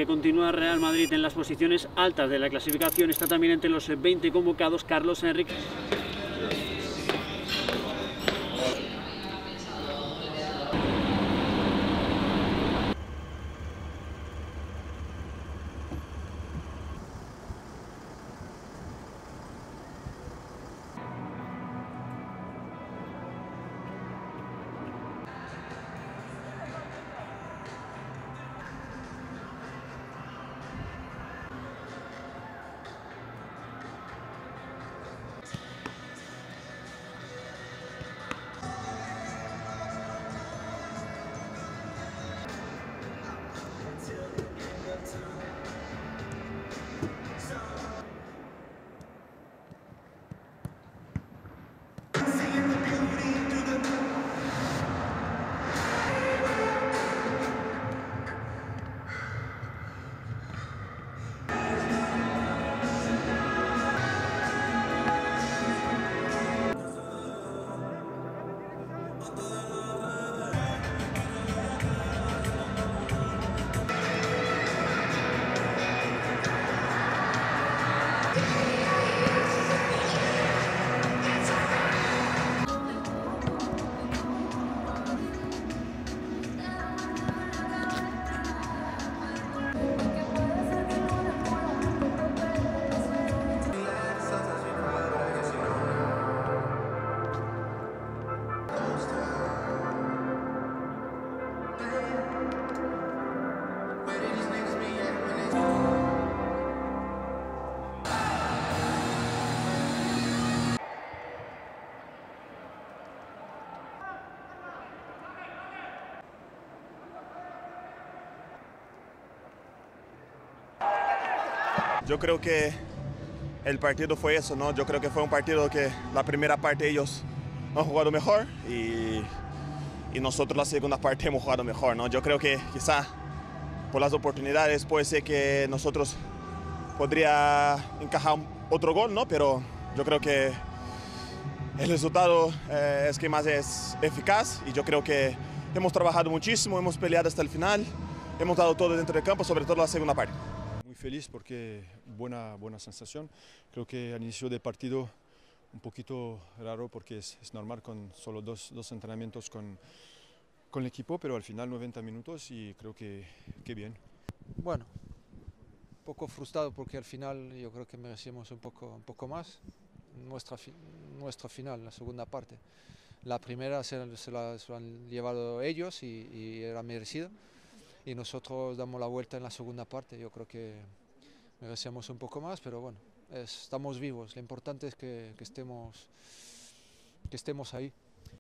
que continúa Real Madrid en las posiciones altas de la clasificación. Está también entre los 20 convocados Carlos Enrique. Yo creo que el partido fue eso, ¿no? Yo creo que fue un partido que la primera parte ellos han jugado mejor y nosotros la segunda parte hemos jugado mejor, ¿no? Yo creo que quizá por las oportunidades puede ser que nosotros podría encajar otro gol, ¿no? Pero yo creo que el resultado es que más es eficaz y yo creo que hemos trabajado muchísimo, hemos peleado hasta el final, hemos dado todo dentro del campo, sobre todo la segunda parte. Muy feliz porque buena sensación. Creo que al inicio del partido un poquito raro porque es normal con solo dos entrenamientos con el equipo, pero al final 90 minutos y creo que bien. Bueno, un poco frustrado porque al final yo creo que merecíamos un poco más. Nuestra final, la segunda parte. La primera se la han llevado ellos y era merecido. Y nosotros damos la vuelta en la segunda parte. Yo creo que merecemos un poco más, pero bueno, estamos vivos. Lo importante es que estemos ahí.